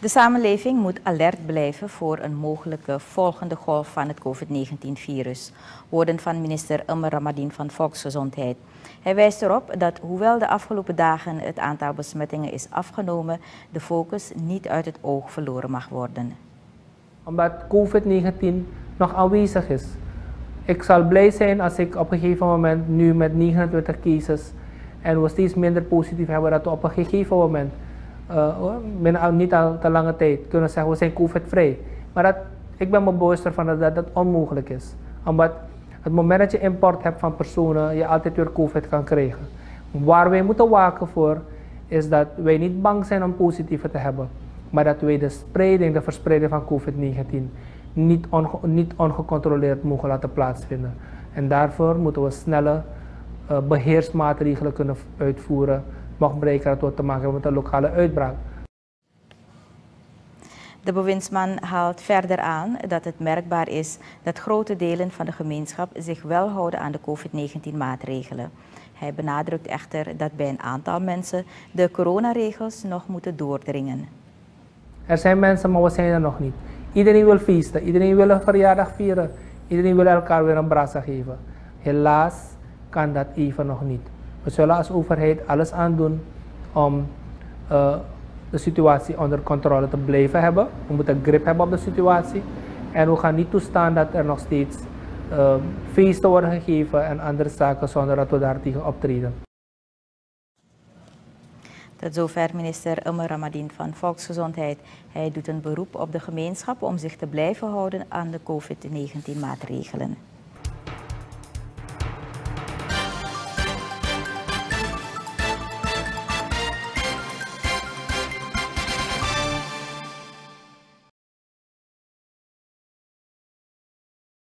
De samenleving moet alert blijven voor een mogelijke volgende golf van het COVID-19-virus. Woorden van minister Umar Ramadien van Volksgezondheid. Hij wijst erop dat hoewel de afgelopen dagen het aantal besmettingen is afgenomen, de focus niet uit het oog verloren mag worden. Omdat COVID-19 nog aanwezig is. Ik zal blij zijn als ik op een gegeven moment nu met 29 cases en we steeds minder positief hebben, dat we op een gegeven moment niet al te lange tijd kunnen zeggen we zijn COVID-vrij. Maar ik ben me bewust ervan dat dat onmogelijk is. Omdat het moment dat je import hebt van personen, je altijd weer COVID kan krijgen. Waar wij moeten waken voor, is dat wij niet bang zijn om positieve te hebben. Maar dat wij de verspreiding van COVID-19 niet ongecontroleerd mogen laten plaatsvinden. En daarvoor moeten we snelle beheersmaatregelen kunnen uitvoeren, mocht bereiken dat we te maken hebben met een lokale uitbraak. De bewindsman haalt verder aan dat het merkbaar is dat grote delen van de gemeenschap zich wel houden aan de COVID-19-maatregelen. Hij benadrukt echter dat bij een aantal mensen de coronaregels nog moeten doordringen. Er zijn mensen, maar we zijn er nog niet. Iedereen wil feesten, iedereen wil een verjaardag vieren, iedereen wil elkaar weer een brasa geven. Helaas kan dat even nog niet. We zullen als overheid alles aan doen om de situatie onder controle te blijven hebben. We moeten grip hebben op de situatie. En we gaan niet toestaan dat er nog steeds feesten worden gegeven en andere zaken zonder dat we daartegen optreden. Tot zover minister Umar Ramadien van Volksgezondheid. Hij doet een beroep op de gemeenschap om zich te blijven houden aan de COVID-19-maatregelen.